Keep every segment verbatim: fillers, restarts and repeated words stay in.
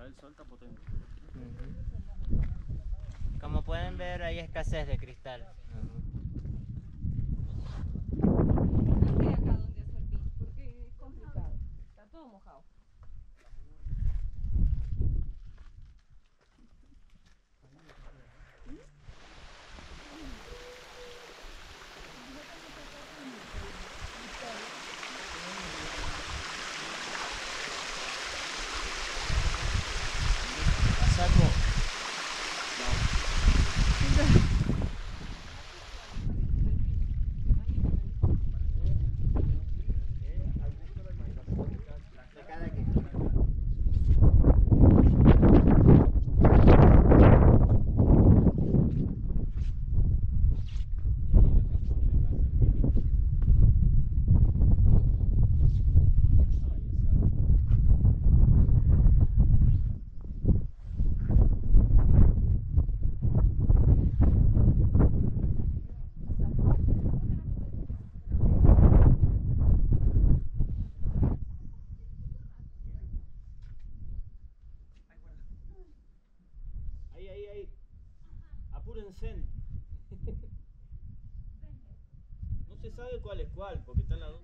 el sol está potente. Uh-huh. Como pueden ver, hay escasez de cristal. No sé acá dónde hacer pis, porque es complicado. Está todo mojado. Saco. Ahí, ahí, ahí. Apúrense. No se sabe cuál es cuál, porque están las dos.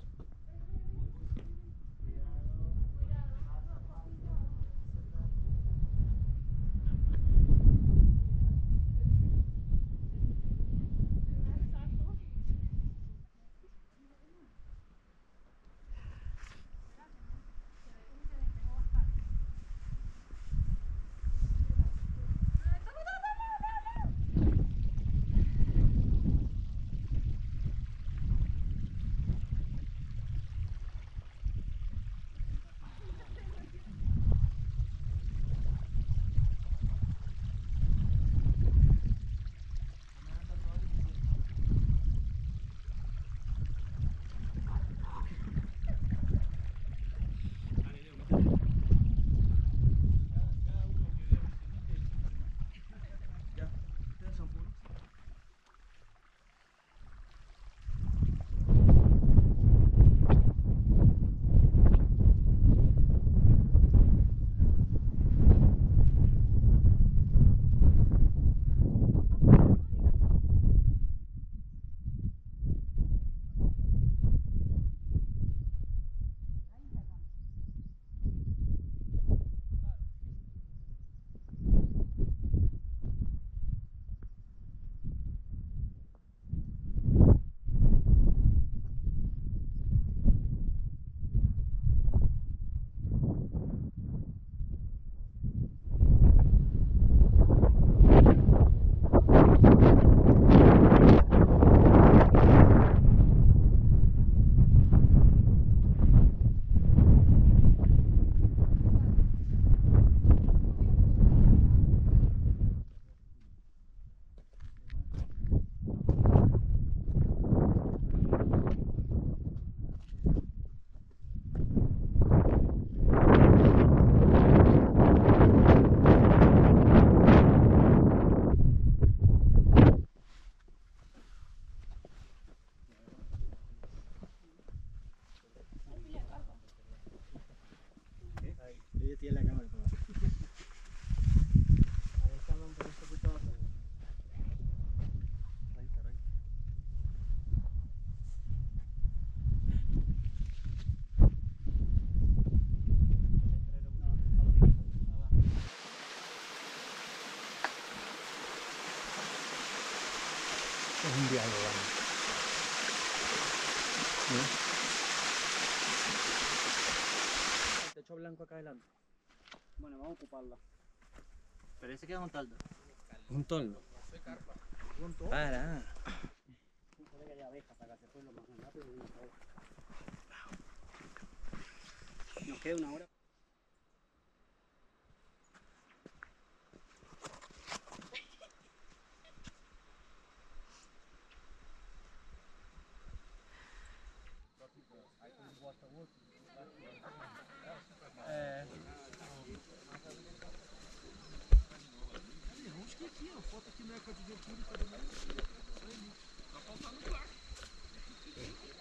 Ella tiene la cámara por abajo. Ahí está, un poquito abajo. Ahí está, ahí. Es un diálogo, vale. El techo blanco acá adelante. Bueno, vamos a ocuparla. Parece que es un toldo. Un toldo. ¿Un todo? Para. Se ve que hay abejas acá, se fue lo más rápido y una abeja. Nos queda una hora. É. Acho que aqui, ó, falta aqui na época de dia pública também. Tá faltando quarto.